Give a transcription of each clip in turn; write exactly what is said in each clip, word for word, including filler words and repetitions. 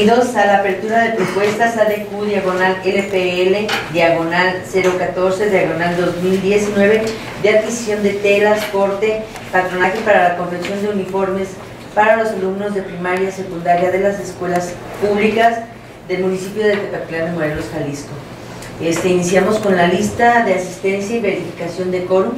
Bienvenidos a la apertura de propuestas A D Q diagonal L P L diagonal cero catorce diagonal dos mil diecinueve de adquisición de telas, corte, patronaje para la confección de uniformes para los alumnos de primaria y secundaria de las escuelas públicas del municipio de Tepatitlán de Morelos, Jalisco. Este, iniciamos con la lista de asistencia y verificación de quórum.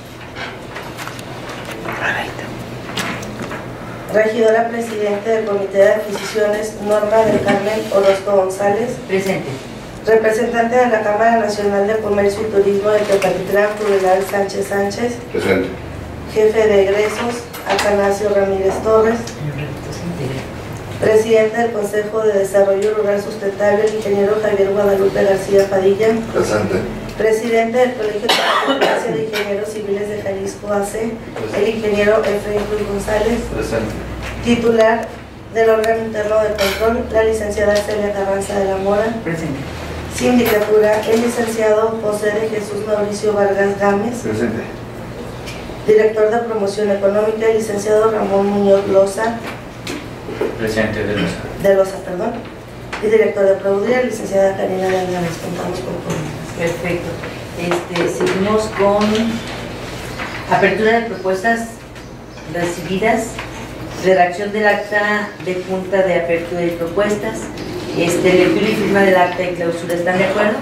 Regidora Presidente del Comité de Adquisiciones, Norma del Carmen Orozco González. Presente. Representante de la Cámara Nacional de Comercio y Turismo de Tepatitlán, Juvenal Sánchez Sánchez. Presente. Jefe de egresos, Atanasio Ramírez Torres. Presidente del Consejo de Desarrollo Rural Sustentable, el ingeniero Javier Guadalupe García Padilla. Presente. Presidente del Colegio de de Ingenieros Civiles de Jalisco A C, el ingeniero Efraín Cruz González. Presente. Titular del órgano interno de control, la licenciada Celia Carranza de la Mora. Presente. Sindicatura, el licenciado José de Jesús Mauricio Vargas Gámez. Presente. Director de Promoción Económica, el licenciado Ramón Muñoz Loza. Presente, de Loza. De Loza, perdón. Y director de Proudría, la licenciada Karina de Andares. Contamos con todo. Perfecto. Este, seguimos con apertura de propuestas recibidas, redacción del acta de junta de apertura de propuestas, este, lectura y firma del acta de clausura. ¿Están de acuerdo?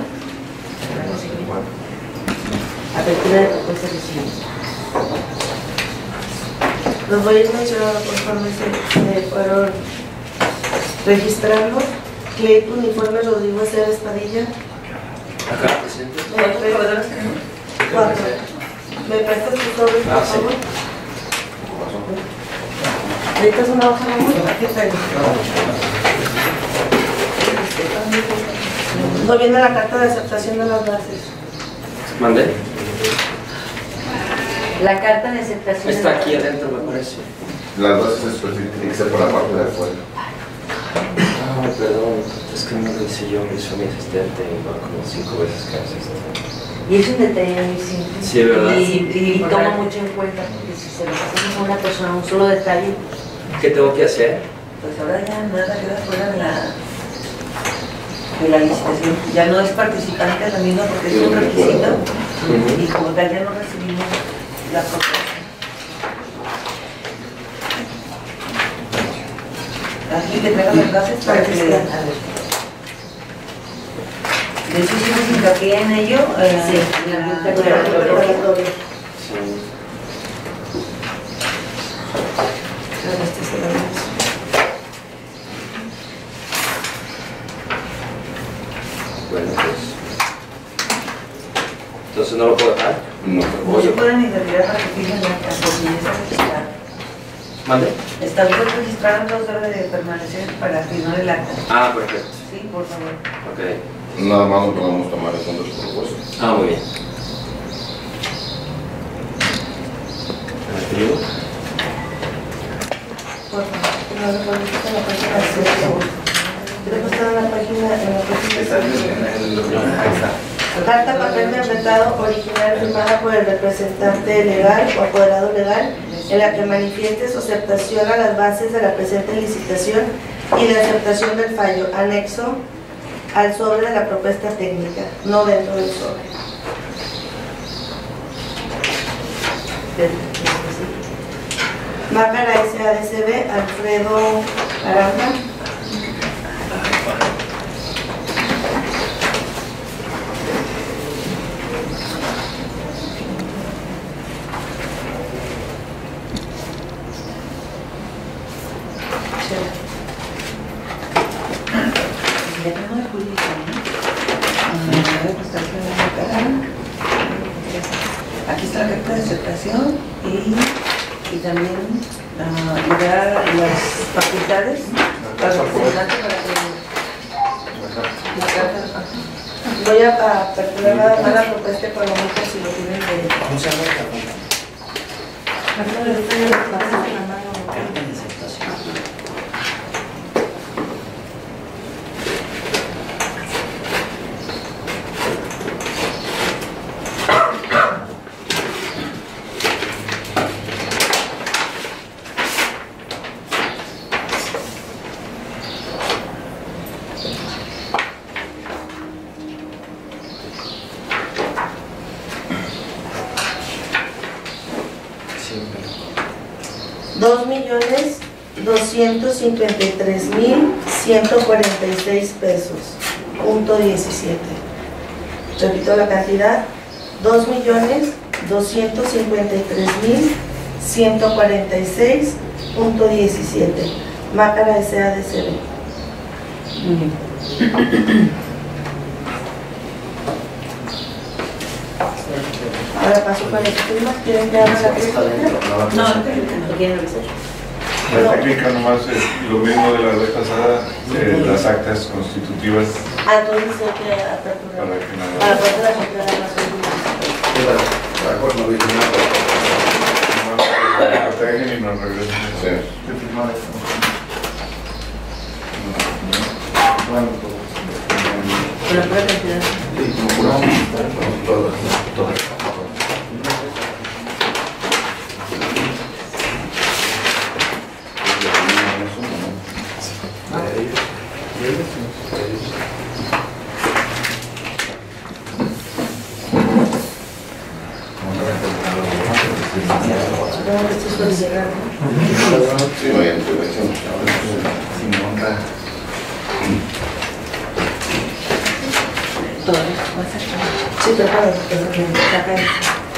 Apertura de propuestas recibidas. Los voy a ir mencionando conforme se, se fueron registrando. Cleito Uniforme Rodrigo Aceves Padilla. Acá, presente. ¿Me prestas? Cuatro. ¿Me prestas tu sobre, por Ah, sí. favor? ¿Necesitas una hoja de amor? Aquí traigo. No viene la carta de aceptación de las bases. ¿Mandé? La carta de aceptación. Está de- aquí adentro, me parece. Las bases excepto por la parte de afuera. Ah, perdón. Es que no lo hice yo, lo hizo mi asistente y va como cinco veces que hace esto. Y es un detalle muy simple. Sí, ¿verdad? Y, y toma mucho en cuenta, porque si se lo pasamos a una persona, un solo detalle, ¿Qué tengo que hacer? pues ahora ya nada queda fuera de la, de la licitación. Ya no es participante de la misma porque es un requisito y como tal ya no recibimos la propuesta. Aquí que traigan las bases para que le den a ver. De hecho, hicimos hincapié en ello, eh, sí, en la junta regulatoria. Sí. Este se lo damos. Bueno, pues. Entonces no lo puedo dejar. No. No se pueden ni retirar para que fijen la acta, porque ya está registrado. ¿Mande? Está usted registrado, entonces debe de permanecer para firmar el acta. Ah, perfecto. Sí, por favor. Ok. Nada más no podemos tomar en cuenta su propuesta. Ah, muy bien. ¿Me escribo? Por favor, no lo pones en la página de siete. Creo que está en la página, en la página de Carta papel membretado original firmada por el representante legal o apoderado legal en la que manifieste su aceptación a las bases de la presente licitación y la aceptación del fallo, anexo al sobre de la propuesta técnica, no dentro del sobre. Mácara S A D C B, Alfredo Aranda. Ya tenemos el jurídico, ¿no? Aquí está la carta de aceptación y, y también uh, le da las facultades al representante para que la carta. Voy a aperturar nada más la propuesta económica si lo tienen de... ¿Cómo se llama esta junta? millones doscientos cincuenta y tres mil ciento cuarenta y seis pesos, punto diecisiete. Repito la cantidad, dos millones doscientos cincuenta y tres mil ciento cuarenta y seis punto diecisiete. Mácara S A D C B. Ahora paso para el tema. ¿Quieren que haga la técnica? No, no quieren revisar. La técnica nomás es lo mismo de la vez pasada, eh, las actas constitutivas Ah, entonces hay que aperturar. para que nada Para poder aperturar las cosas. La cual no dice nada. más protegen y nos regresen. Sí. Con la pura cantidad. Todas, todas. Sí, no hay intervención. Sí, pero claro, porque saca eso.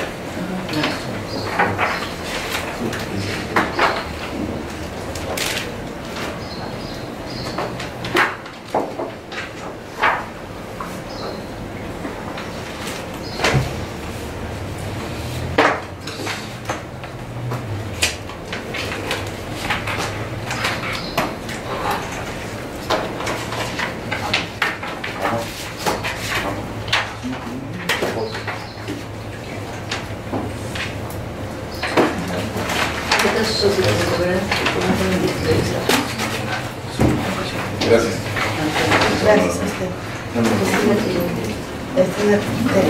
Gracias. Gracias a usted. Este es el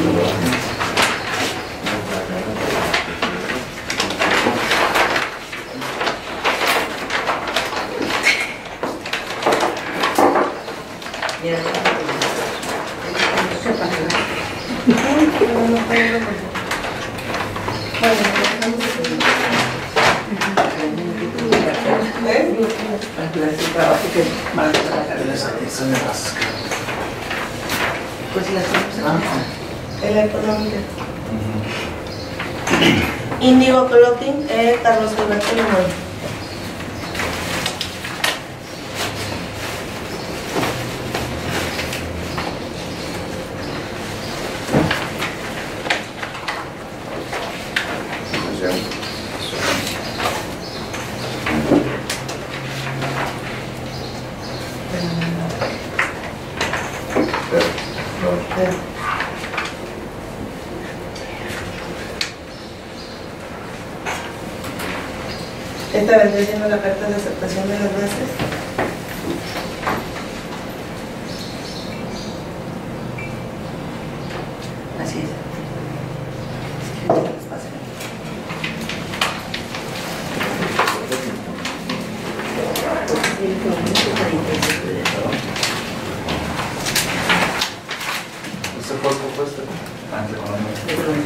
Pues las el económico. Índigo Clothing, eh, Carlos Alberto Limón. Esta vendría siendo la carta de aceptación de las bases. Así es. ¿Usted fue propuesto? Ante económico.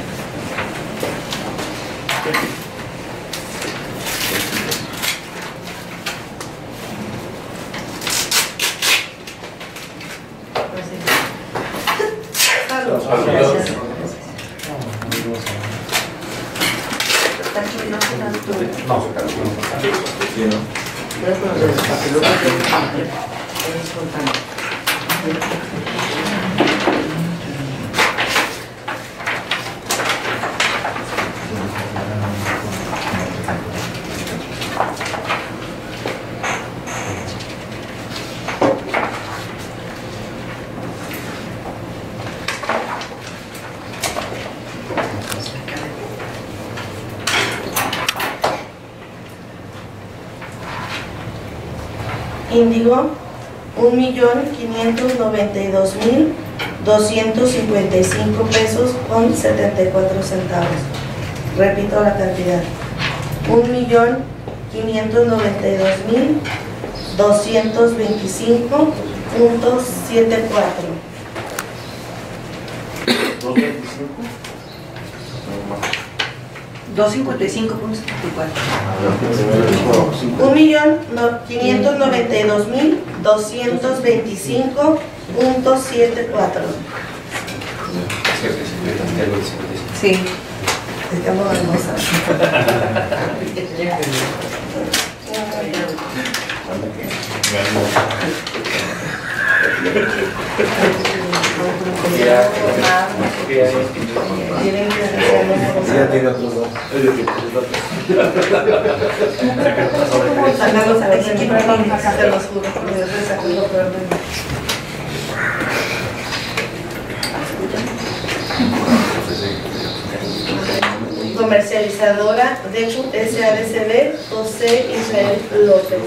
Índigo, un millón quinientos noventa y dos mil doscientos cincuenta y cinco pesos con setenta y cuatro centavos. Repito la cantidad, un millón quinientos noventa y dos mil doscientos veinticinco punto setenta y cuatro. ¿doscientos veinticinco? doscientos cincuenta y cinco punto setenta y cuatro. Un millón quinientos noventa y dos mil doscientos veinticinco punto setenta y cuatro. Sí. Estamos hermosa. Ya tiene otros dos. Sacarlos a ver si se los juro, porque yo estoy sacando peor de mí. Comercializadora Deku S A D C B, José Israel López.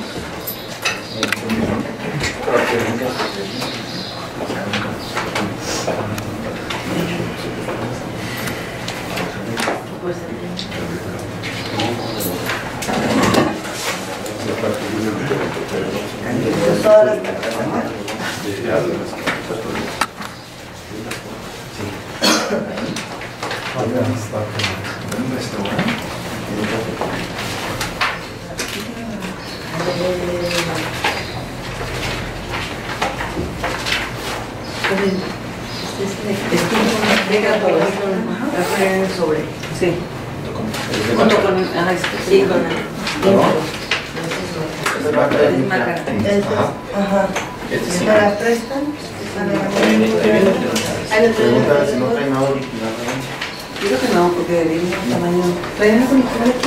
Todas las cartas acá. Sobre. Sí. Junto con, ajá, sí, con el es más cara. Ajá. ¿Para prestan? Pregunta si no trae nada original. Yo creo que no, porque de mismo tamaño. ¿Traen algo original aquí?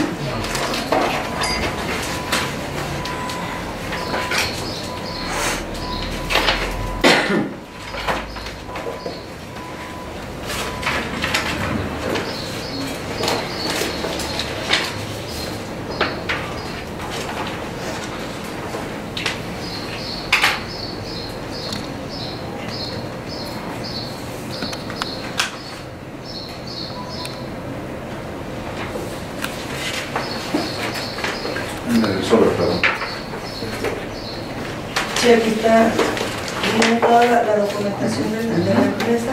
Sobre, perdón. Sí, aquí está, viene toda la, la documentación de la, de la empresa.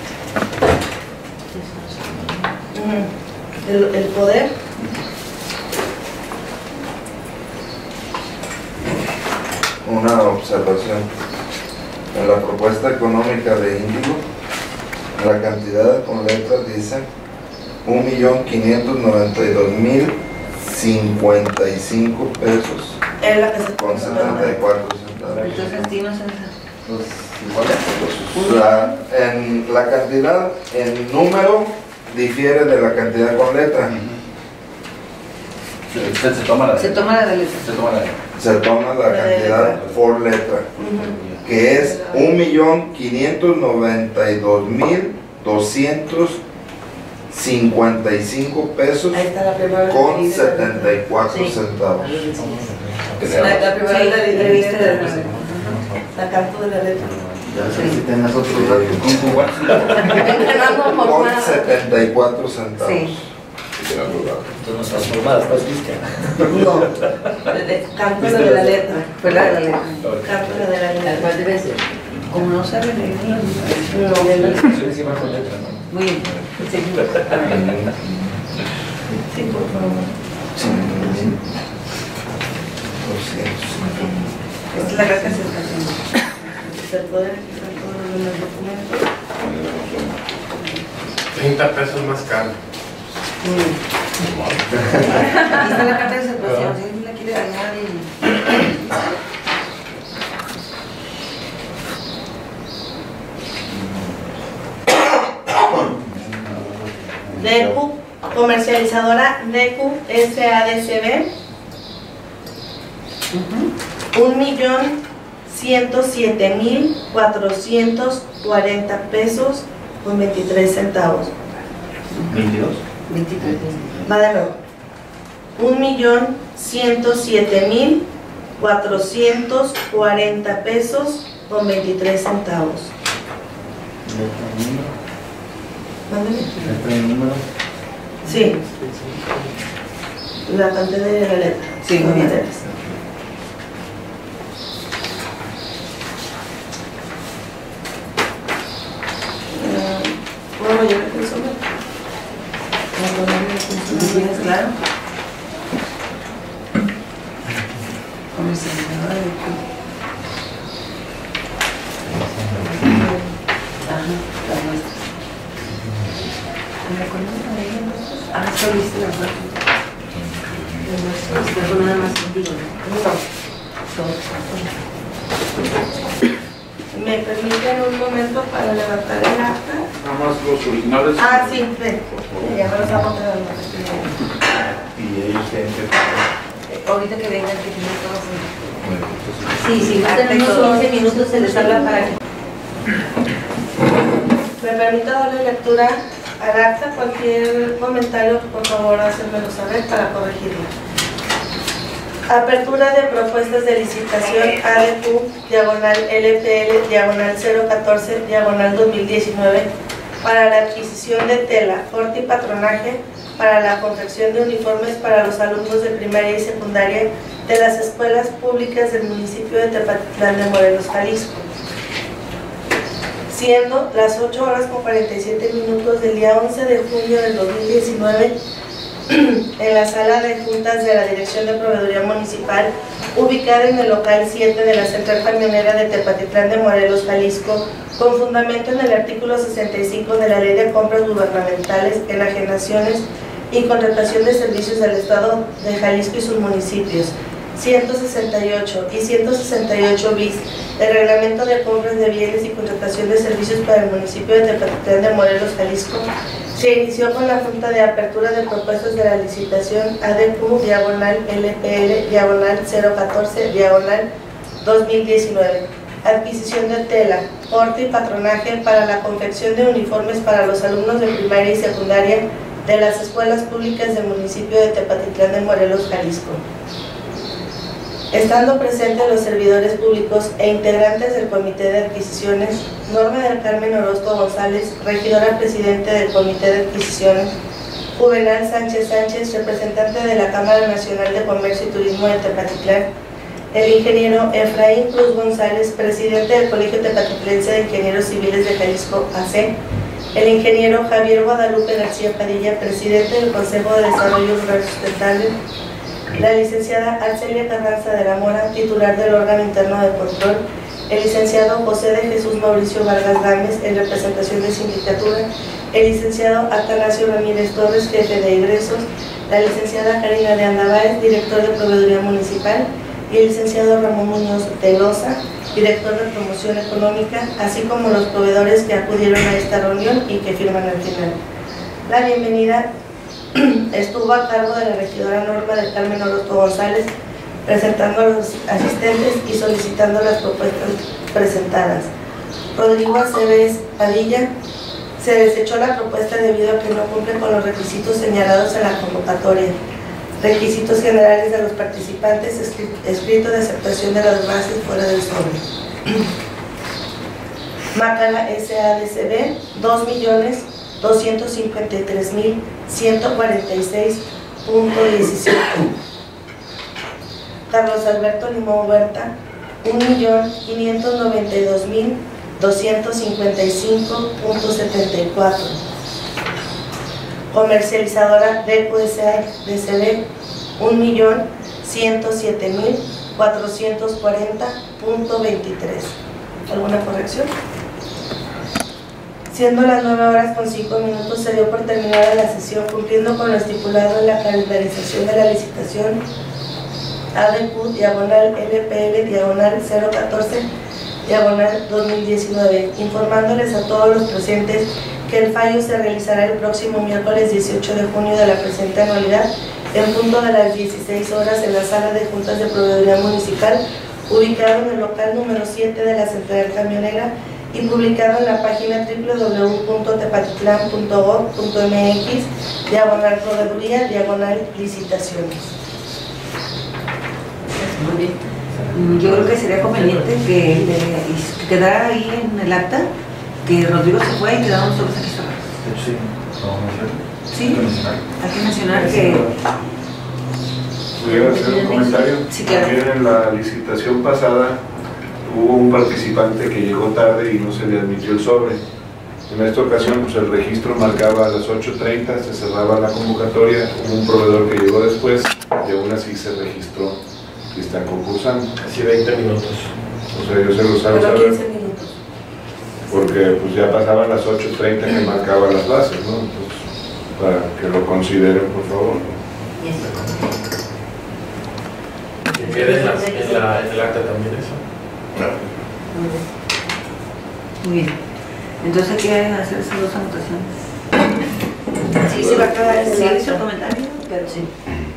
Mm, El, el poder. Una observación. En la propuesta económica de Índigo, la cantidad con letras dice un millón quinientos noventa y dos mil cincuenta y cinco pesos Es la que se con setenta y cuatro centavos. Entonces, sí, no sé. La, en la cantidad en número difiere de la cantidad con letra. Se, se toma la Se toma la de letra. Se toma la Se toma la cantidad por letra, que es un millón quinientos noventa y dos mil doscientos cincuenta y cinco pesos Ahí está la primera con vez. setenta y cuatro Sí. centavos. La, la primera Sí, vez la revista de la- la canto de la letra. Ya sé si tengas otro dato. Entrenando por Con más. setenta y cuatro centavos. Sí. Entonces nos transformadas, pues, ¿viste? No, de- de- canto de la letra. Fue la de la letra. Canto de la La letra. cual debe ser. Como no saben leer, No, de la- Sí, sí, va con letra, ¿no? muy bien. Sí. Sí, por favor. Esta es la carta de aceptación. El poder, aquí están todos los documentos. treinta pesos más caro. Aquí está la carta de aceptación. Si alguien la quiere dañar y. Deku, comercializadora Deku S A D C B, un millón ciento siete mil cuatrocientos cuarenta pesos con veintitrés centavos. veintidós. veintitrés. Va de nuevo. Un millón ciento siete mil cuatrocientos cuarenta pesos con veintitrés centavos. Mándeme. ¿Letra y número? Sí. La cantidad de la letra. Sí, muy bien. ¿Puedo llevar el sobre? Claro. Comercializadora de Q. Ajá, las nuestras. ¿Me acuerdo de ella? Ah, solo viste las nuestras. Pero nada más contigo, ¿no? ¿Me permiten un momento para levantar el acta? Nada más los originales. Ah, sí, ven. Ya me los estamos dando. Y ellos tienen que... Ahorita que vengan, que tienen todos. Sí, sí, tenemos quince minutos, se les habla para que. Me permito darle lectura al acta. Cualquier comentario, por favor, hacérmelo saber para corregirlo. Apertura de propuestas de licitación A D Q, diagonal L P L, diagonal cero catorce, diagonal dos mil diecinueve, para la adquisición de tela, corte y patronaje para la confección de uniformes para los alumnos de primaria y secundaria de las escuelas públicas del municipio de Tepatitlán de Morelos, Jalisco. Siendo las ocho horas con cuarenta y siete minutos del día once de junio del dos mil diecinueve, en la sala de juntas de la Dirección de Proveeduría Municipal, ubicada en el local siete de la Central Camionera de Tepatitlán de Morelos, Jalisco, con fundamento en el artículo sesenta y cinco de la Ley de Compras Gubernamentales, Enajenaciones y Contratación de Servicios del Estado de Jalisco y sus municipios, ciento sesenta y ocho y ciento sesenta y ocho bis del Reglamento de Compras de Bienes y Contratación de Servicios para el municipio de Tepatitlán de Morelos, Jalisco, se inició con la Junta de Apertura de Propuestas de la Licitación A D Q, diagonal L P L, diagonal cero catorce, diagonal dos mil diecinueve. Adquisición de tela, corte y patronaje para la confección de uniformes para los alumnos de primaria y secundaria de las escuelas públicas del municipio de Tepatitlán de Morelos, Jalisco. Estando presentes los servidores públicos e integrantes del Comité de Adquisiciones, Norma del Carmen Orozco González, regidora presidente del Comité de Adquisiciones, Juvenal Sánchez Sánchez, representante de la Cámara Nacional de Comercio y Turismo de Tepatitlán, el ingeniero Efraín Cruz González, presidente del Colegio Tepatitlense de Ingenieros Civiles de Jalisco, A C, el ingeniero Javier Guadalupe García Padilla, presidente del Consejo de Desarrollo Rural Sustentable, la licenciada Arcelia Carranza de la Mora, titular del órgano interno de control, el licenciado José de Jesús Mauricio Vargas Gámez, en representación de sindicatura, el licenciado Atanasio Ramírez Torres, jefe de egresos, la licenciada Karina de Andaváez, director de Proveeduría Municipal, y el licenciado Ramón Muñoz de Loza, director de Promoción Económica, así como los proveedores que acudieron a esta reunión y que firman al final. La bienvenida estuvo a cargo de la regidora Norma del Carmen Orozco González, presentando a los asistentes y solicitando las propuestas presentadas. Rodrigo Aceves Padilla: se desechó la propuesta debido a que no cumple con los requisitos señalados en la convocatoria. Requisitos generales de los participantes, escrito de aceptación de las bases fuera del sobre. Macala S A D C B, dos millones doscientos cincuenta y tres mil ciento cuarenta y seis punto diecisiete. Carlos Alberto Limón Huerta, un millón quinientos noventa y dos mil doscientos cincuenta y cinco punto setenta y cuatro. Comercializadora D Q S A D C B, un millón ciento siete mil cuatrocientos cuarenta punto veintitrés. ¿Alguna corrección? Siendo las nueve horas con cinco minutos, se dio por terminada la sesión, cumpliendo con lo estipulado en la calendarización de la licitación A D Q, diagonal L P L, diagonal cero catorce, diagonal dos mil diecinueve, informándoles a todos los presentes que el fallo se realizará el próximo miércoles dieciocho de junio de la presente anualidad, en punto de las dieciséis horas, en la sala de juntas de Proveeduría Municipal, ubicado en el local número siete de la Central Camionera y publicado en la página doble u doble u doble u punto tepatitlán punto gob punto m x, diagonal proveeduría, diagonal licitaciones. Muy bien. Yo creo que sería conveniente que, que quedara ahí en el acta que Rodrigo se fue y quedamos nosotros aquí solos. Sí, vamos a hacerlo. Sí, hay que mencionar que... ¿Pudiera hacer un comentario? Sí, claro. También en la licitación pasada hubo un participante que llegó tarde y no se le admitió el sobre. En esta ocasión, pues el registro marcaba a las ocho treinta, se cerraba la convocatoria, hubo un proveedor que llegó después y aún así se registró que están concursando. Casi veinte minutos. O sea, yo se los hago Pero saber quince minutos. porque pues ya pasaban las ocho treinta que marcaban las bases, ¿no? Entonces, para que lo consideren, por favor. ¿Queda en, la, en, la, en el acta también eso? Muy bien. Entonces hay que hacer esas dos anotaciones. Sí, se va a acabar en el Sí, acta. hizo el comentario. Pero sí.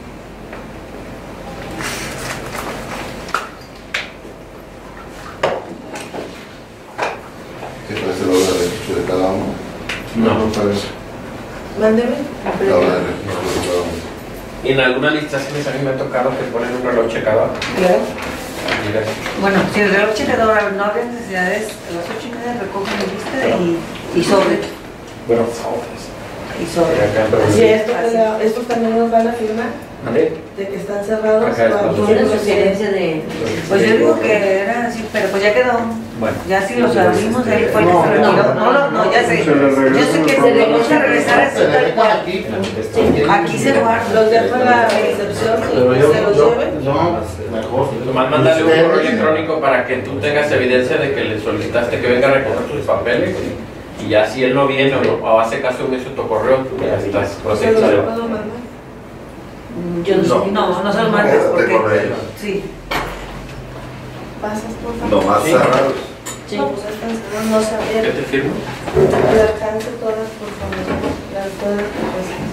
¿Qué parece la hora de registro de cada uno? No, no parece. Mándeme. La hora de registro de cada uno. Y en algunas licitaciones a mí me ha tocado que ponen un reloj checador. Claro. Mira, Bueno, si el reloj checador no habría necesidades, a las ocho y media recogen mi lista y, y sobre. bueno, Y sobre. Así es, esto, que la- estos también nos van a firmar ¿Vale? de que están cerrados. Acá es para cuando poder Tiene se- sugerencia de. Pues yo digo que era así, pero pues ya quedó. Bueno. Ya si los abrimos, ahí fue que No, se retiró. no, No, no, no, ya sé. Se le regresó Yo sé que el se le programa. gusta regresar así tal cual. Aquí se guarda. Los dejo en la recepción Pero y yo, se los yo, lleven. no, mejor. Nomás mándale un correo electrónico para que tú tengas evidencia de que le solicitaste que venga a recoger tus papeles y ya si él no viene o, no, o hace caso omiso tu correo, tú ya estás ¿Se los protegido. puedo mandar? Yo no sé. No, no se lo mandes Quédate porque. con ellos. Sí. ¿Pasas, por favor? Nomás Sí. cerrados. Sí. No, pues están cerrados, no se ¿Qué abren. te firmo? Al alcance todas, por favor. Las todas propuestas.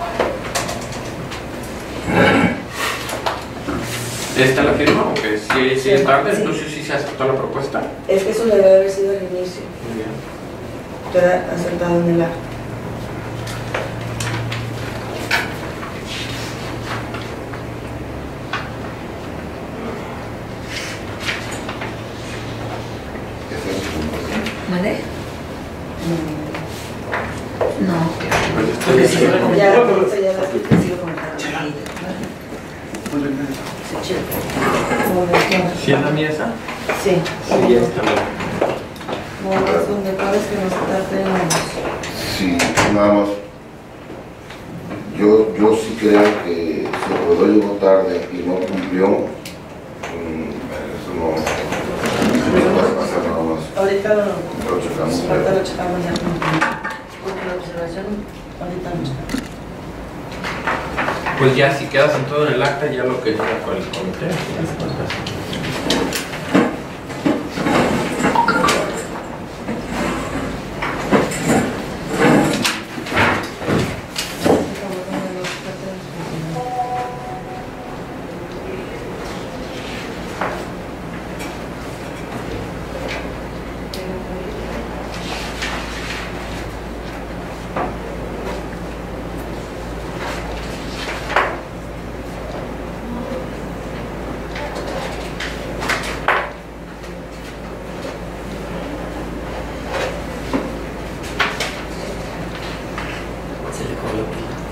¿Esta la firma o que si, si es tarde? Sí. Entonces sí se aceptó la propuesta. Es que eso debe haber sido el inicio. Muy bien. Queda aceptado en el acta. ¿Qué hacemos? ¿Vale? No. Pues esto Porque ya si se yo ve. le Ya, comentaba, ahorita ya la porque sigo comentando. Se checa. ¿Sí es la mía esa? Sí. Sí, ya está bien. No, es donde puedes que nos tratemos. Sí, nada más. Yo, yo sí creo que si el proveedor llegó tarde y no cumplió, mm, eso no, no puede pasar nada más. Ahorita lo, Lo checamos. ahorita lo checamos ya. Porque la observación. Ahorita lo checamos. Pues ya si quedas en todo en el acta, ya lo que diga con el comité. las cuentas. Se le coló la pila.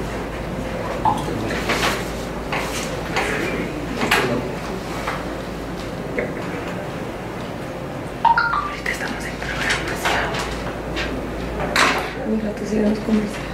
Ahorita estamos en programación. Mira que siguen los comerciales.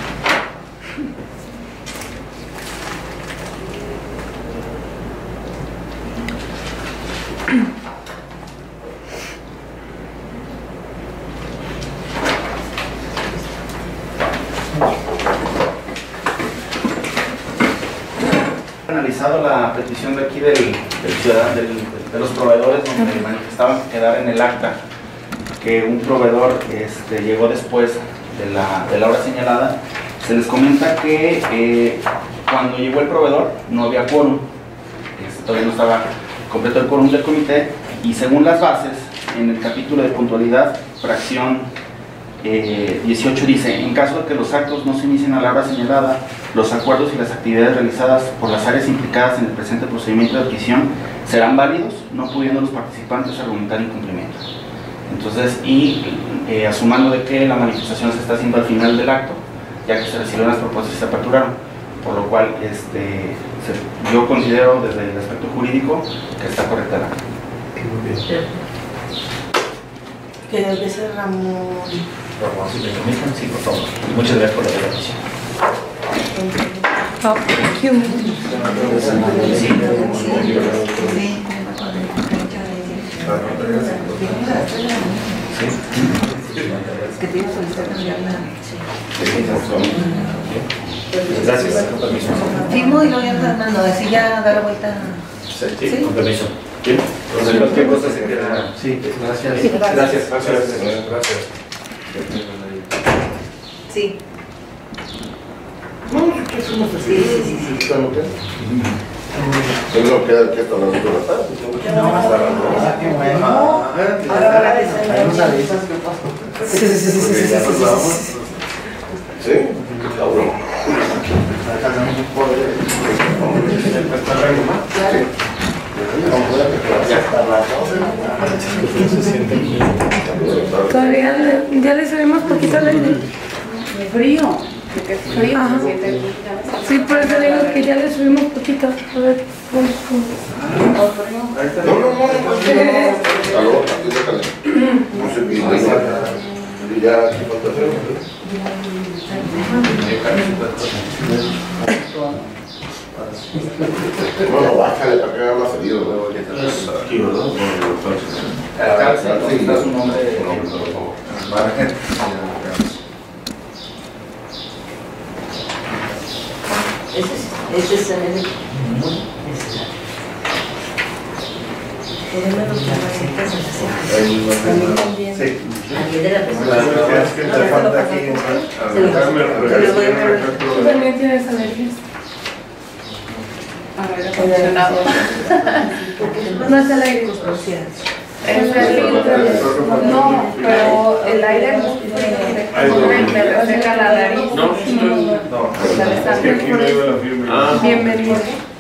Analizado la petición de aquí del, del ciudadano, del- de los proveedores, donde manifestaban que quedar en el acta que un proveedor este, llegó después de la, de la hora señalada. Se les comenta que eh, cuando llegó el proveedor no había quórum, este, todavía no estaba completo el quórum del comité, y según las bases, en el capítulo de puntualidad, fracción eh, dieciocho dice: en caso de que los actos no se inicien a la hora señalada, los acuerdos y las actividades realizadas por las áreas implicadas en el presente procedimiento de adquisición serán válidos, no pudiendo los participantes argumentar incumplimiento. Entonces, y eh, asumando de que la manifestación se está haciendo al final del acto, ya que se recibieron las propuestas y se aperturaron, por lo cual este, se- yo considero desde el aspecto jurídico que está correcta la acta. Muy bien. Que empiece Ramón. Ramón, si me permiten, sí, por favor. Muchas gracias por la presentación. Oh, thank you. Es que tiene solicitar cambiar la... Gracias, con permiso. Firmo y luego ya te mando, así ya da la vuelta. Sí, sí, con permiso. Bien, entonces cualquier cosa se queda. Sí, gracias. Sí, gracias. Gracias, gracias. Gracias. Sí. No, ¿qué es una festividad? Sí, sí, sí. Solo queda aquí hasta las dos de la tarde. No, hasta las dos. Ah, qué bueno. Ahora va a decir. Ahí nos avisas qué pasa. Sí, sí, sí, sí, sí, ya nos vamos. Sí, cabrón. Alcanzamos un poder. Sí. Todavía le- ya le subimos poquito al aire. Frío, porque es frío, Ajá. se siente. Sí, por eso digo que ya le subimos poquito. A ver, ¿cómo, cómo? No, no, no, no, no, no. Aló, aquí déjale. No se pide. Y ya aquí falta frío. No, no, bájale para que haga más frío. Aquí, ¿verdad? Acá está su nombre. Margen. Ese es, ese es el necesario. Tenemos los capacitas en la ceja. Ahí no También sé. también. Sí. Aquí de la La presentación. verdad es que No, te no, falta no, aquí. Se lo- se lo voy a- Tú también tienes alergias. A ver, acondicionado. No es el aire. Es el filtro. No, pero el aire no me, me reseca la nariz. No, estoy... No, Es que aquí no iba la firma. Ah, Bienvenido.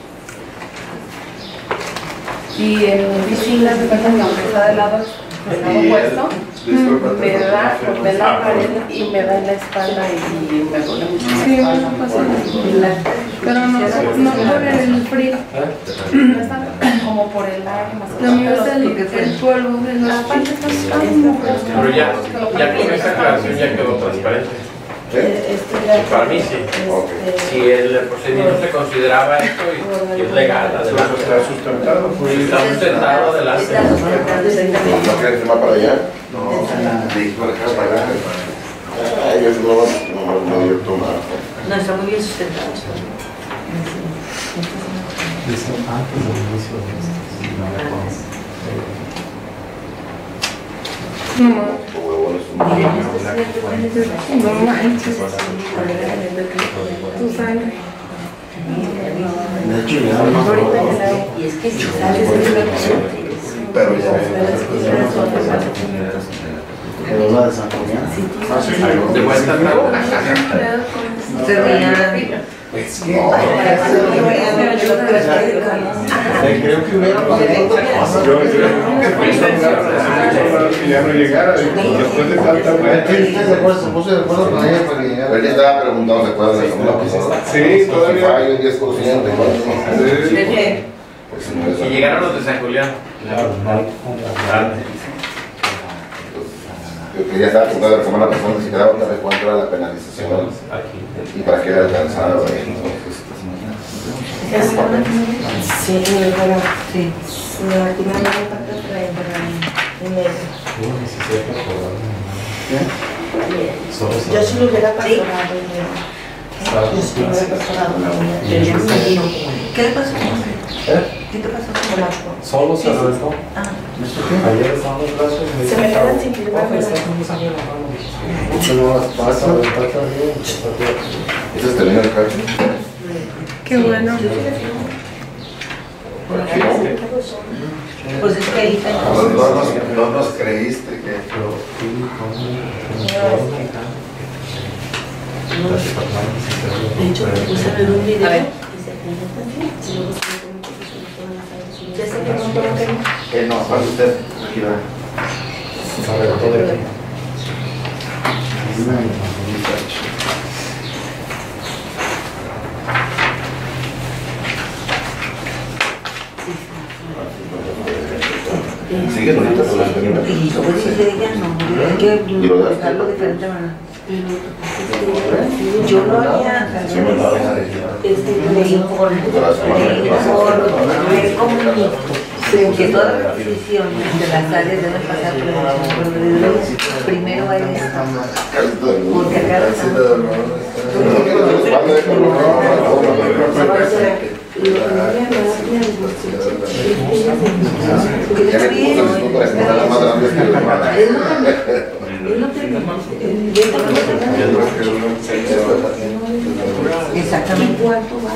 Y en piscina se cuenta que aunque está de lado, está puesto, me da, me da la pared y me da en la espalda y me duele mucho la Sí, espalda. no pasa nada. Pero no, no por el frío. No está como por el aire más que Lo mío es los- el, el polvo de los pies. pero ya, ya con esa aclaración ya quedó transparente. Para mí sí. Si el procedimiento se consideraba esto y, y es legal, Eso adelante. está sustentado. Si Pues, está sustentado, adelante. Está sustentado, exactamente. ¿No quieres firmar para allá? No, sí, para acá, para allá. Ay, yo no, no, no, yo tomo. No, está muy bien sustentado. Dice antes del inicio de esto. No, Huevones, un no manches. Tu sangre. De hecho, ya no Ahorita que la- y es que si sales de la pero ya. quedó la de San Julián. Ah, sí, De vuelta atrás. se rían. No, Creo que hubiera pasado otra cosa. Yo que ya no llegara, digo, después de tanta vuelta. ¿Usted se acuerda? Se puso de acuerdo con ella para que llegara. él ya estaba preguntando, ¿se acuerdan de la semana pasada? Sí, todavía. Hay un diez por ciento. Sí. ¿De qué? Pues si no es Si llegaron los de San Julián. Yo quería estar preguntando la semana pasada si quedaba otra vez cuánto era la penalización y para qué era alcanzado. Entonces, Sí, pero Sí. la última parte trae para en medio. Yo sí lo hubiera pasado en medio. Yo sí lo hubiera pasado una uña. ¿Qué le pasó? ¿Qué te pasó con la Solo se arrancó. Ah, Ayer estaban los brazos y me Se me quedan sin firmar, ¿verdad? Mucho no las pasa, de pata bien, de pata. ¿ese es termina el cacho? Qué bueno. pues es que ahí No, tenemos. no nos, no nos creíste que... Pero fui con un De hecho, me puse a ver un video. A ver. Y luego se me puso todas las aires. Ya sé que no todo que Eh, no, para usted. Aquí va. se reventó de aquí. Sigue bonita por la primera. Y luego dice ella, no, hay que dejarlo de diferente manera. Yo lo haría, este, le informo, le informo, le comunico que todas las requisiciones de las áreas deben pasar por el primero hay esta, porque acá exactamente.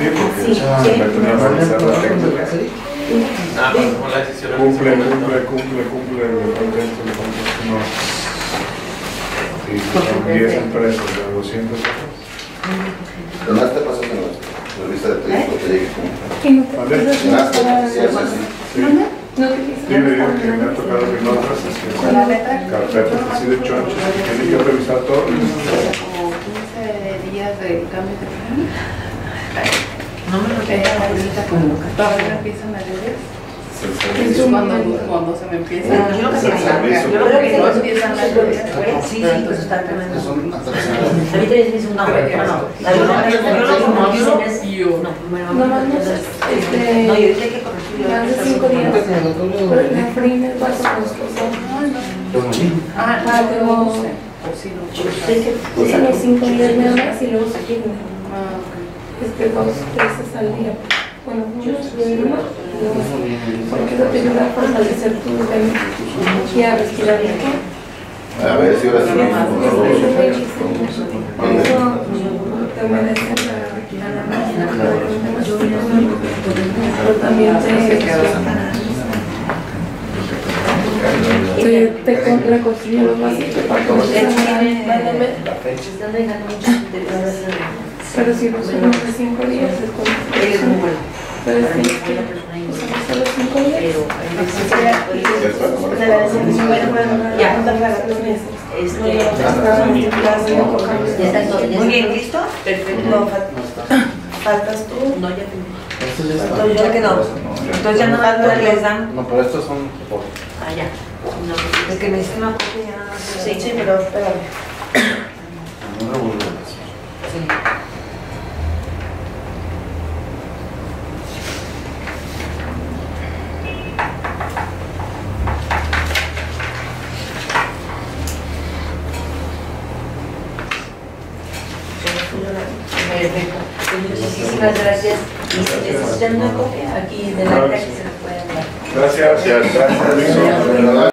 Ah, pues como la decisión Cumple, cumple, cumple, cumple, le contesto, le contesto, no. Sí, son diez empresas, de doscientos. Además te pasas en la revista de proyecto que llegue como. ¿Vale? Sí, sí. No te Sí, me digo que me ha tocado en otras sesiones. Carpetas así de chonchos, tiene que revisar todo. Como quince días de cambio de plan. No me lo queda ahorita con Todavía empiezan a ver. Es Es cuando, cuando se me empieza a... Yo lo que Es el sé, servicio. yo lo que no sé, empiezan a ver. sí, sí, pues está tremendo. Es un atracción. A mí también me hizo un no, no, la verdad, yo lo como yo no, no, No más no sé, este, no, yo dije que corregir más de cinco días. Pero la frina es vaso con esposa. Ah, Ah, tengo, no sé. O si no. sí, los cinco días nada más y luego se quieren. Ah, ok. Este, dos veces al día. Bueno, yo soy uno, porque eso te ayuda a fortalecer tu mente y a respirar mejor. A ver si ahora sí. Eso te humedece la máquina, pero también te, te, te reconstruye los vasos, te parto los pero si los usamos de cinco días es como pero es que usamos solo cinco días muy bien, ¿listo? Perfecto. ¿Faltas tú? No, ya tengo. Entonces ya quedó. Entonces ya no falta, les dan. No, pero estos son. Ah, ya. Es que me hice una copia ya. Sí, Sí, pero espérame. Perfecto. Pues muchísimas gracias. Y si necesitan una copia aquí del acta que se la pueden dar. Gracias. Gracias.